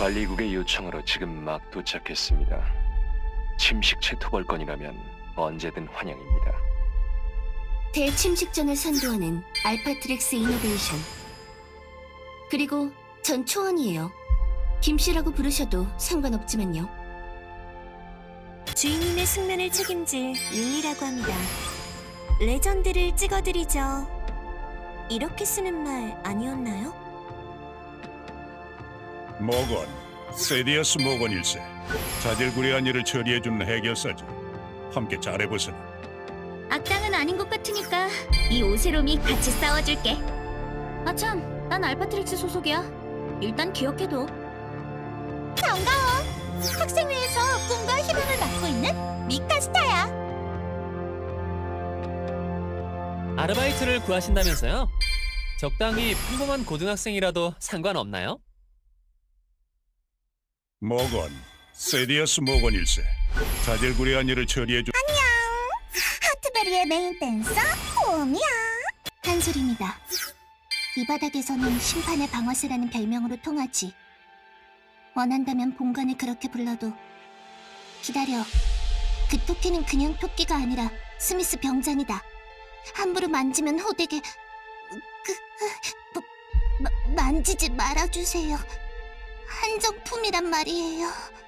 관리국의 요청으로 지금 막 도착했습니다. 침식체 토벌권이라면 언제든 환영입니다. 대침식전을 선도하는 알파트릭스 이노베이션. 그리고 전 초원이에요. 김씨라고 부르셔도 상관없지만요. 주인님의 숙면을 책임질 윤이라고 합니다. 레전드를 찍어드리죠. 이렇게 쓰는 말 아니었나요? 모건, 세디어스 모건 1세. 자질구레한 일을 처리해준 해결사지. 함께 잘해보세요. 악당은 아닌 것 같으니까 이 오세롬이 같이 싸워줄게. 아참, 난 알파트릭스 소속이야. 일단 기억해둬. 반가워. 학생회에서 꿈과 희망을 맡고 있는 미카스타야. 아르바이트를 구하신다면서요? 적당히 평범한 고등학생이라도 상관없나요? 모건, 세디어스 모건 1세. 자질구레한 일을 처리해준 하트베리의 메인 댄서 홈이야. 한솔입니다. 이 바닥에서는 심판의 방어쇠라는 별명으로 통하지. 원한다면 본관을 그렇게 불러도. 기다려. 그 토끼는 그냥 토끼가 아니라 스미스 병장이다. 함부로 만지면 호되게... 만지지 말아주세요. 한정품이란 말이에요.